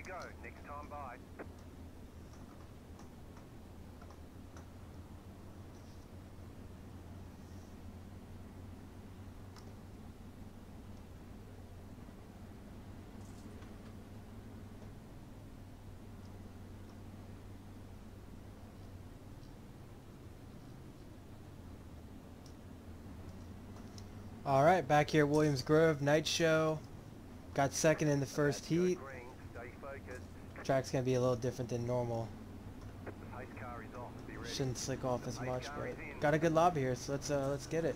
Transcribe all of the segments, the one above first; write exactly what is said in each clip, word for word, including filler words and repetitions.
to go. Next time by. All right, back here at Williams Grove, night show. Got second in the first heat. Green, stay focused. Track's gonna be a little different than normal. The pace car is off. Be ready. Shouldn't slick off The as pace much, car but is in. got a good lobby here, so let's uh let's get it.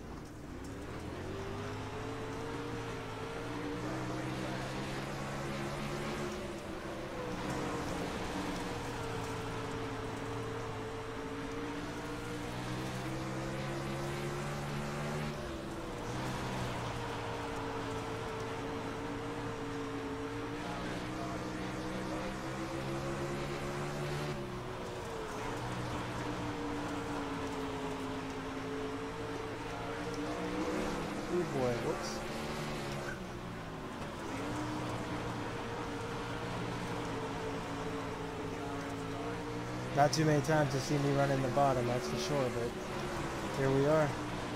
Oh boy, whoops. Not too many times to see me run in the bottom, that's for sure, but here we are.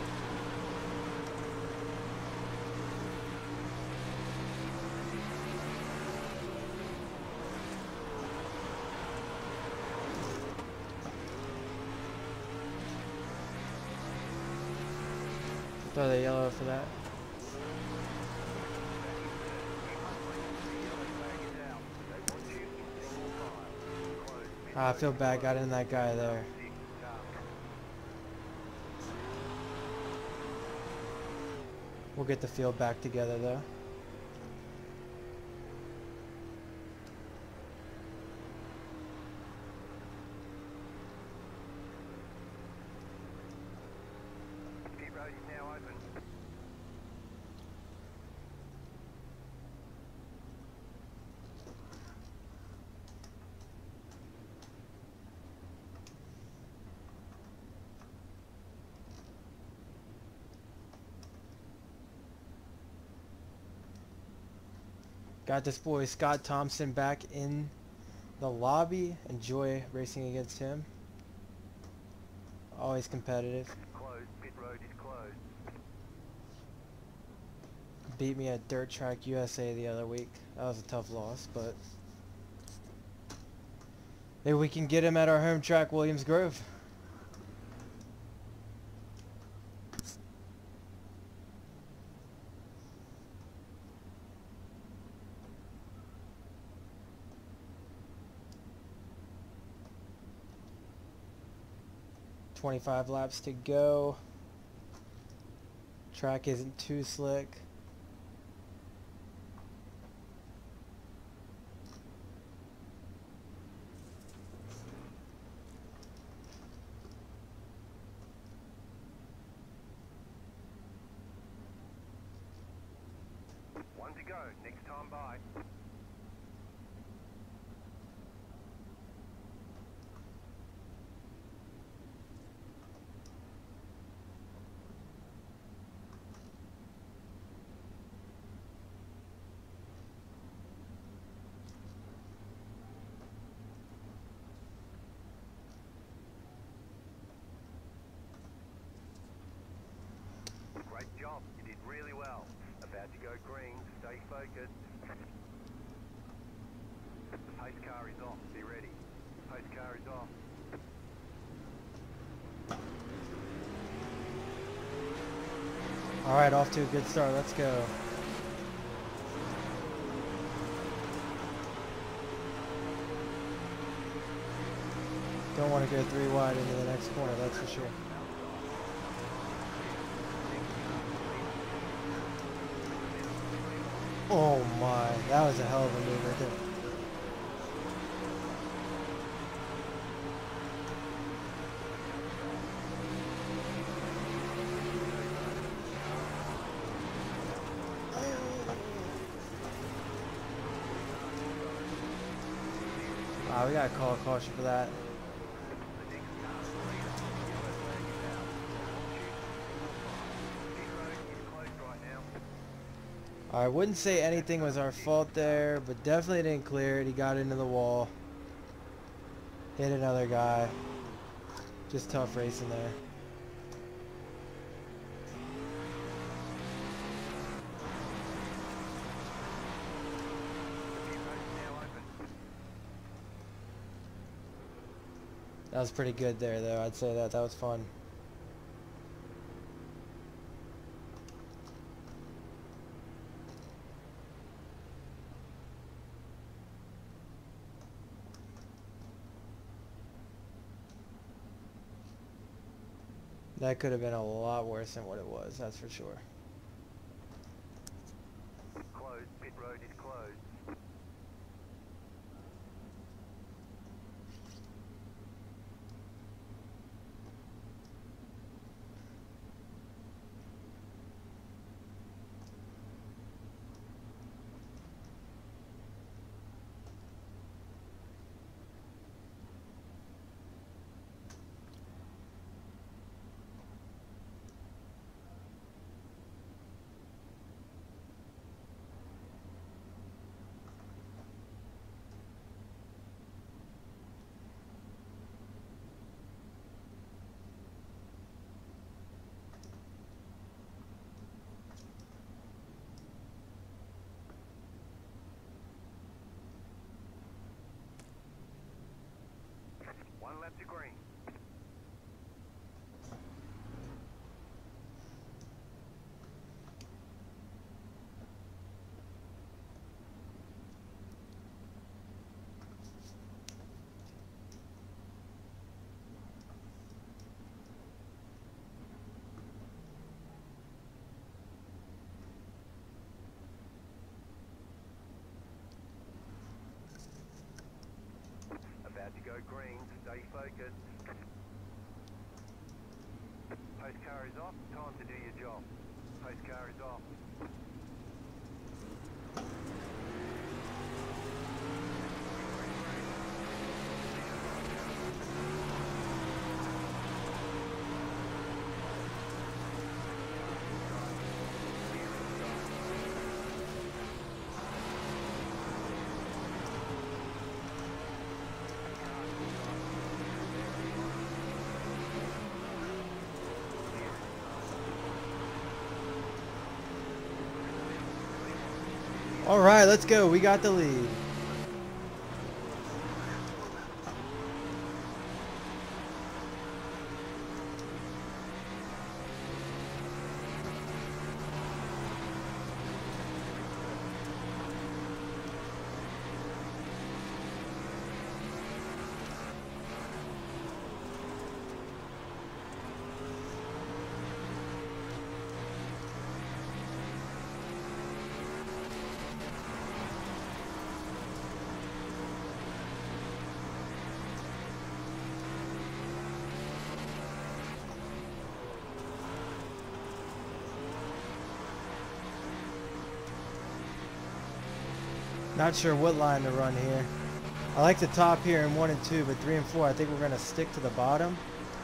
Throw the yellow for that. Ah, I feel bad, got in that guy there. We'll get the field back together though. Pit road is now open. Got this boy Scott Thompson back in the lobby. Enjoy racing against him. Always competitive. Closed. Pit road is closed. Beat me at Dirt Track U S A the other week. That was a tough loss, but maybe we can get him at our home track, Williams Grove. twenty-five laps to go. Track isn't too slick. One to go. Next time by. Great job. You did really well. About to go green. Stay focused. The pace car is off. Be ready. Pace car is off. All right, off to a good start. Let's go. Don't want to go three wide into the next corner, that's for sure. Oh my, that was a hell of a move right there. Ah, we gotta call a caution for that. I wouldn't say anything was our fault there, but definitely didn't clear it. He got into the wall. Hit another guy. Just tough racing there. That was pretty good there, though. I'd say that. That was fun. That could have been a lot worse than what it was, that's for sure. Closed. Pit road is closed. One lap to green. About to go green. Stay focused. Post car is off. Time to do your job. Post car is off. All right, let's go. We got the lead. Not sure what line to run here. I like the top here in one and two, but three and four, I think we're going to stick to the bottom.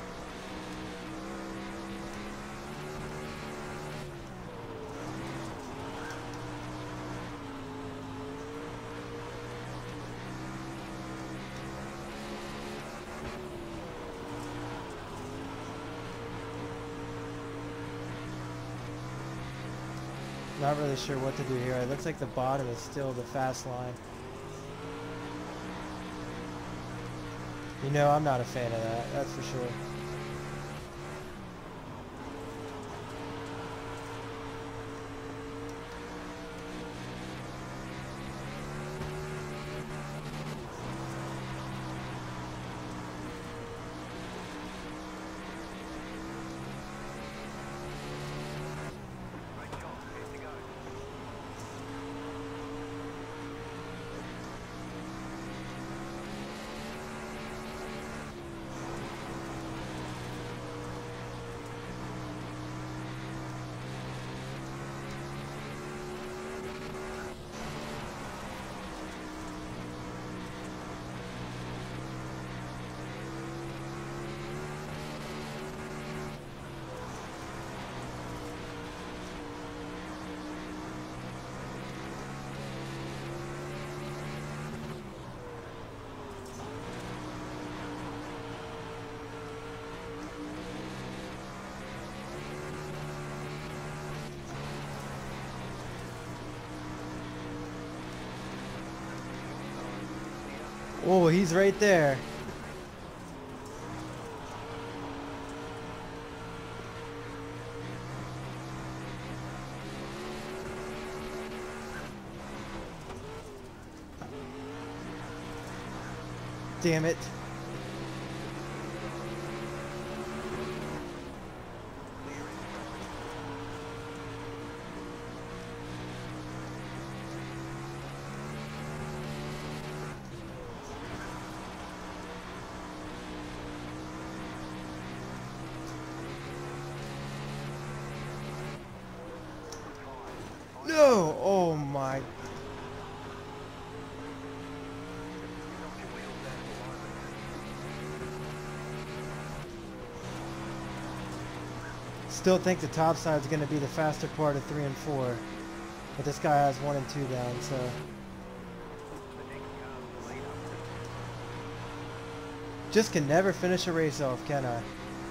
Not really sure what to do here. It looks like the bottom is still the fast line. You know, I'm not a fan of that, that's for sure. Oh, he's right there. Damn it. No! Oh my. Still think the top side is going to be the faster part of three and four. But this guy has one and two down, so. Just can never finish a race off, can I?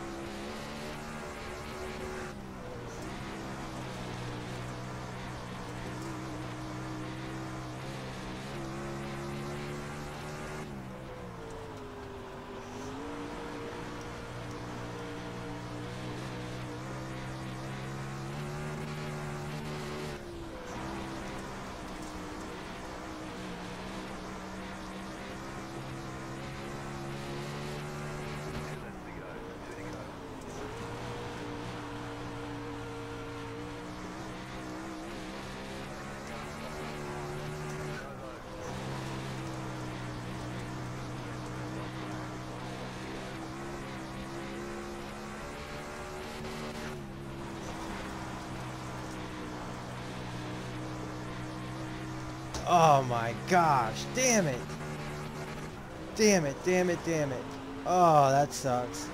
Oh my gosh, damn it. Damn it, damn it, damn it. Oh, that sucks.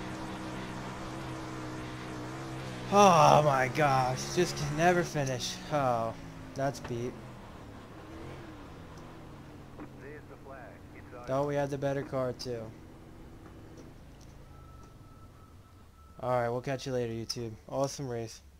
Oh my gosh, just can never finish. Oh, that's beat. There's the flag. It's over. Thought we had the better car too. Alright, we'll catch you later, YouTube. Awesome race.